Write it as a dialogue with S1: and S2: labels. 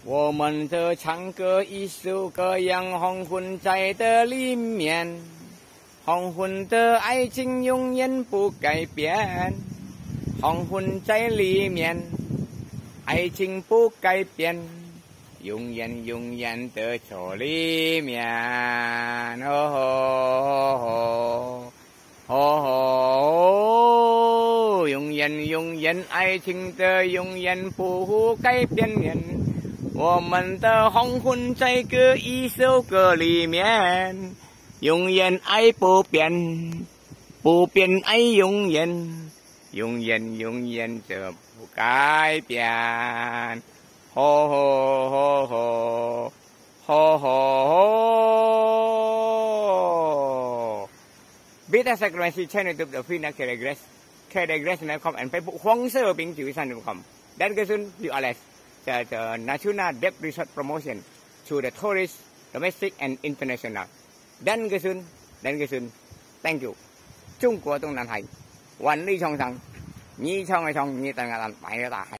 S1: 我们的唱歌一首歌扬黄昏在的里面，黄昏的爱情永远不改变，黄昏在里面，爱情不改变，永远永远的在里面。哦哦哦，永远永远爱情的永远不改变。我们的黄昏在这一首歌里面，永远爱不变，不变爱永远，永远永远的不改变。吼吼吼吼吼吼 Beta Frequency Channel YouTube The Free Kdegress Kdegress.com and Facebook Huang Seo Bing Chivisan.com. Dan Gesun you are less the National Debt Resort Promotion to the tourists, domestic and international. Dan Gesun thank you. 中国东南海，万里长城，你唱一唱，你等下来，白了大海。